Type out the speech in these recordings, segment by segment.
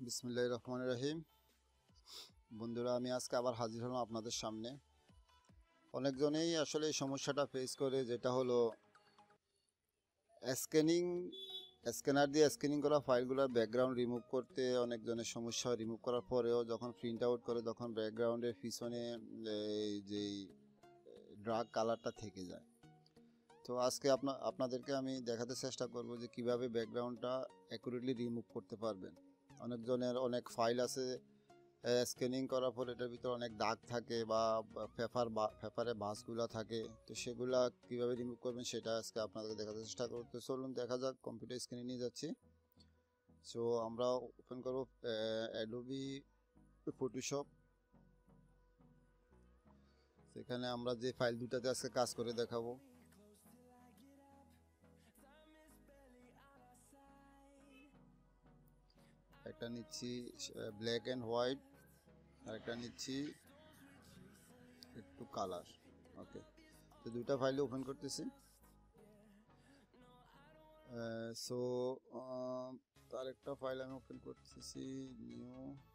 বিসমিল্লাহির রহমানির রহিম। বন্ধুরা, আমি আজকে আবার হাজির হলাম আপনাদের সামনে। অনেকজনেই আসলে এই সমস্যাটা ফেস করে, যেটা হলো স্ক্যানার দিয়ে স্ক্যানিং করা ফাইলগুলোর ব্যাকগ্রাউন্ড রিমুভ করতে অনেকজনের সমস্যা। রিমুভ করার পরেও যখন প্রিন্ট আউট করে তখন ব্যাকগ্রাউন্ডের পিছনে যেই ডার্ক কালারটা থেকে যায়। তো আজকে আপনাদেরকে আমি দেখাতে চেষ্টা করব যে কিভাবে ব্যাকগ্রাউন্ডটা অ্যাকুরেটলি রিমুভ করতে পারবেন। অনেকজনের অনেক ফাইল আছে, স্ক্যানিং করার পর এটার ভিতরে অনেক দাগ থাকে বা পেপারে ভাঁজগুলো থাকে। তো সেগুলা কীভাবে রিমুভ করবেন সেটা আজকে আপনাদের দেখাতে চেষ্টা করতে। চলুন দেখা যাক। কম্পিউটার স্ক্রিনে নিয়ে যাচ্ছি। সো আমরা ওপেন করব অ্যাডোবি ফটোশপ। সেখানে আমরা যে ফাইল দুটাতে আজকে কাজ করে দেখাবো, একটা নিচ্ছি ব্ল্যাক অ্যান্ড হোয়াইট, আর একটা নিচ্ছি একটু কালার। ওকে, তো দুইটা ফাইলে ওপেন করতেছি। সো তার একটা ফাইল আমি ওপেন করতেছি, নিউ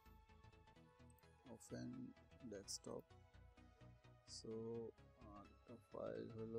ওপেন ডেস্কটপ। সো একটা ফাইল হলো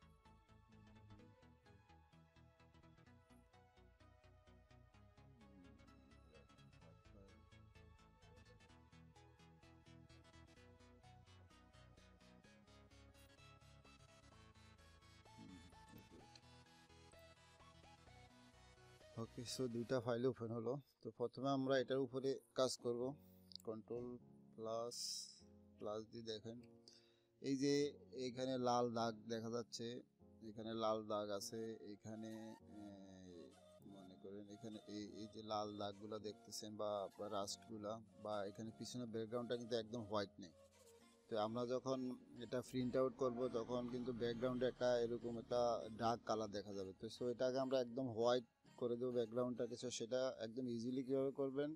ওকে। সো দুইটা ফাইল ওপেন হলো। তো প্রথমে আমরা এটার উপরে কাজ করব। কন্ট্রোল প্লাস দিয়ে দেখেন, এই যে এখানে লাল দাগ দেখা যাচ্ছে, এখানে লাল দাগ আছে, এখানে মনে করেন এখানে এই যে লাল দাগগুলো দেখতেছেন বা রাস্টগুলা, বা এখানে পিছনে ব্যাকগ্রাউন্ডটা কিন্তু একদম হোয়াইট নেই। তো আমরা যখন এটা প্রিন্ট আউট করবো তখন কিন্তু ব্যাকগ্রাউন্ডে একটা এরকম একটা ডার্ক কালার দেখা যাবে। তো সো এটাকে আমরা একদম হোয়াইট করে দেবো ব্যাকগ্রাউন্ডটাকে। সো সেটা একদম ইজিলি কীভাবে করবেন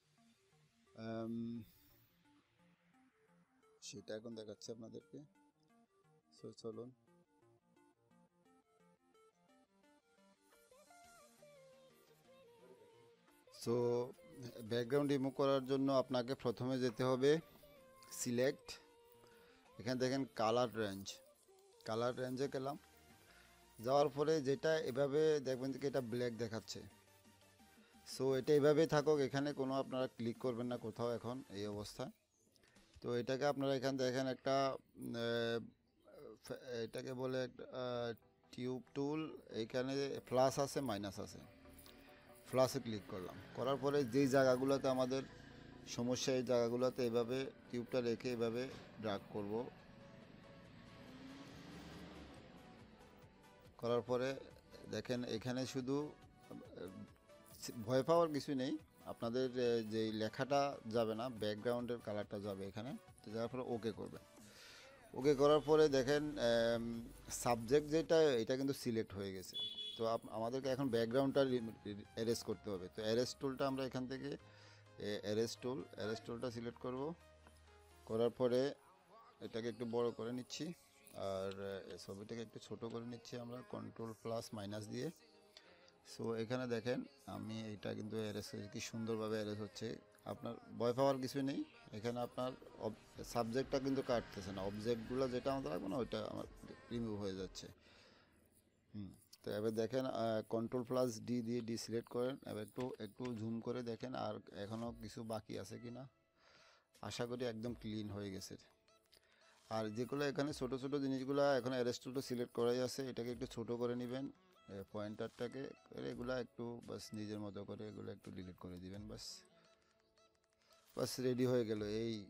সেটা এখন দেখাচ্ছি আপনাদেরকে। সো চলুন। সো ব্যাকগ্রাউন্ড রিমুভ করার জন্য আপনাকে প্রথমে যেতে হবে সিলেক্ট। এখানে দেখেন কালার রেঞ্জে গেলাম। যাওয়ার পরে যেটা এভাবে দেখবেন যে এটা ব্ল্যাক দেখাচ্ছে। সো এটা এভাবেই থাকুক, এখানে কোনো আপনারা ক্লিক করবেন না কোথাও এখন এই অবস্থা। তো এটাকে আপনারা এখানে দেখেন একটা এটাকে বলে টিউব টুল। এইখানে প্লাস আছে, মাইনাস আছে। প্লাসে ক্লিক করলাম, করার পরে যেই জায়গাগুলোতে আমাদের সমস্যা এই জায়গাগুলোতে এভাবে টিউবটা রেখে এভাবে ড্রাগ করব। করার পরে দেখেন এখানে শুধু ভয় পাওয়ার কিছু নেই, আপনাদের যেই লেখাটা যাবে না, ব্যাকগ্রাউন্ডের কালারটা যাবে এখানে। তো যাওয়ার পরে ওকে করবেন। ওকে করার পরে দেখেন সাবজেক্ট যেটা, এটা কিন্তু সিলেক্ট হয়ে গেছে। তো আমাদেরকে এখন ব্যাকগ্রাউন্ডটা এরেজ করতে হবে। তো এরেজ টুলটা আমরা এখান থেকে এরেজ টুলটা সিলেক্ট করব। করার পরে এটাকে একটু বড় করে নিচ্ছি, আর ছবিটাকে একটু ছোট করে নিচ্ছি আমরা কন্ট্রোল প্লাস মাইনাস দিয়ে। সো এখানে দেখেন আমি এটা কিন্তু এরেজ কি সুন্দরভাবে এরেজ হচ্ছে। আপনার ভয় পাওয়ার কিছু নেই। এখানে আপনার সাবজেক্টটা কিন্তু কাটতেছে না, অবজেক্টগুলো যেটা আমাদের লাগবে না ওইটা আমার রিমুভ হয়ে যাচ্ছে। তো এবার দেখেন কন্ট্রোল প্লাস ডি দিয়ে সিলেক্ট করেন। এবার একটু জুম করে দেখেন আর এখনও কিছু বাকি আছে কি না। আশা করি একদম ক্লিন হয়ে গেছে। আর যেগুলো এখানে ছোট ছোট জিনিসগুলো এখন অ্যারেস্টুলটা সিলেক্ট করাই আছে, এটাকে একটু ছোট করে নেবেন পয়েন্টারটাকে। এগুলা একটু বাস নিজের মতো করে এগুলো একটু ডিলিট করে দিবেন। বাস রেডি হয়ে গেল।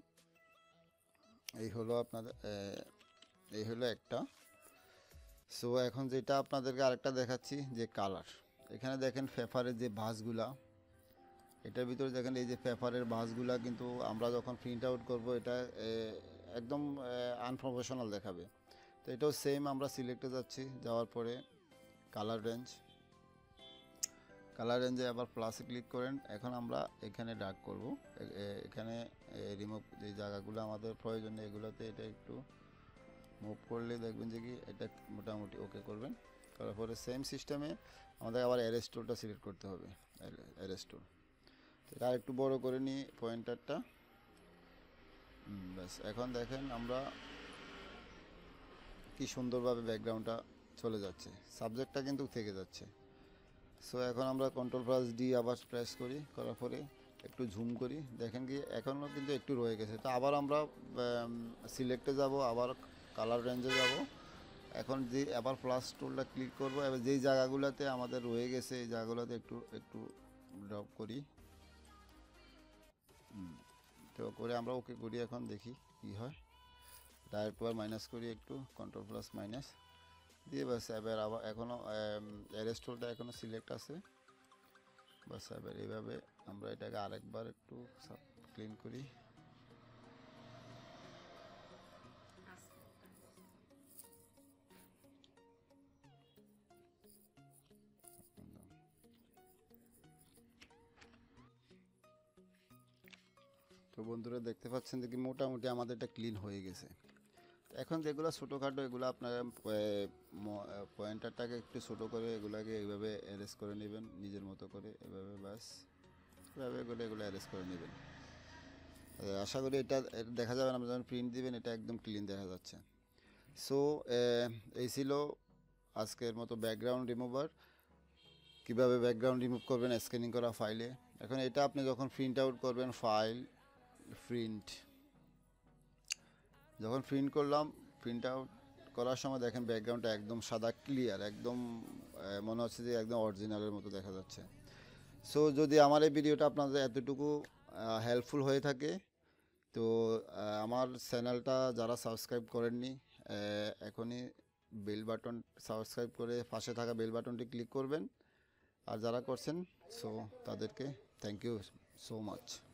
এই হলো আপনাদের এই হলো একটা। সো এখন যেটা আপনাদেরকে আরেকটা দেখাচ্ছি যে কালার। এখানে দেখেন পেপারের যে ভাঁজগুলা, এটার ভিতরে দেখেন এই যে পেপারের ভাঁজগুলা কিন্তু আমরা যখন প্রিন্ট আউট করবো এটা একদম আনপ্রফেশনাল দেখাবে। তো এটাও সেম, আমরা সিলেক্টে যাচ্ছি, যাওয়ার পরে কালার রেঞ্জে আবার প্লাসে ক্লিক করেন। এখন আমরা এখানে ডার্ক করব। এখানে রিমুভ যে জায়গাগুলো আমাদের প্রয়োজন এগুলোতে এটা একটু মুভ করলে দেখবেন যে কি এটা মোটামুটি ওকে করবেন। করার পরে সেম সিস্টেমে আমাদের আবার অ্যারেজ টুলটা সিলেক্ট করতে হবে। অ্যারেজ টুল এটা আর একটু বড় করে নিই পয়েন্টারটা। ব্যাস এখন দেখেন আমরা কি সুন্দরভাবে ব্যাকগ্রাউন্ডটা চলে যাচ্ছে, সাবজেক্টটা কিন্তু থেকে যাচ্ছে। সো এখন আমরা কন্ট্রোল+D আবার প্রেস করি, করার পরে একটু ঝুম করি, দেখেন কি এখনও কিন্তু একটু রয়ে গেছে। তো আবার আমরা সিলেক্টে যাব, আবার কালার রেঞ্জে যাব। এখন যে আবার প্লাস টুলটা ক্লিক করব, এবার যেই জায়গাগুলোতে আমাদের রয়ে গেছে এই জায়গাগুলোতে একটু একটু ড্রপ করি। তো করে আমরা ওকে করি, এখন দেখি কি হয়। তারপর মাইনাস করি একটু, কন্ট্রোল+- দিয়ে বাস এবার আবার এখনও অ্যারেস্ট টুলটা এখনও সিলেক্ট আছে। বাস এবার এইভাবে আমরা এটাকে আরেকবার একটু ক্লিন করি। তো বন্ধুরা দেখতে পাচ্ছেন দেখি মোটামুটি আমাদের এটা ক্লিন হয়ে গেছে। এখন যেগুলো ছোটোখাটো এগুলো আপনারা পয়েন্টারটাকে একটু ছোটো করে এগুলাকে এইভাবে অ্যারেঞ্জ করে নেবেন নিজের মতো করে, এভাবে বাস এভাবে করে এগুলো অ্যারেঞ্জ করে নেবেন। আশা করি এটা এটা দেখা যাবে না, আপনি যখন প্রিন্ট দিবেন এটা একদম ক্লিন দেখা যাচ্ছে। সো এই ছিল আজকের মতো ব্যাকগ্রাউন্ড রিমুভার, কীভাবে ব্যাকগ্রাউন্ড রিমুভ করবেন স্ক্যানিং করা ফাইলে। এখন এটা আপনি যখন প্রিন্ট আউট করবেন, ফাইল প্রিন্ট, যখন প্রিন্ট করলাম, প্রিন্ট আউট করার সময় দেখেন ব্যাকগ্রাউন্ডটা একদম সাদা ক্লিয়ার, একদম মনে হচ্ছে যে একদম অরিজিনালের মতো দেখা যাচ্ছে। সো যদি আমার এই ভিডিওটা আপনাদের এতটুকু হেল্পফুল হয়ে থাকে, তো আমার চ্যানেলটা যারা সাবস্ক্রাইব করেননি এখনই বেল বাটন সাবস্ক্রাইব করে পাশে থাকা বেল বাটনটি ক্লিক করবেন, আর যারা করছেন সো তাদেরকে থ্যাংক ইউ সো মাচ।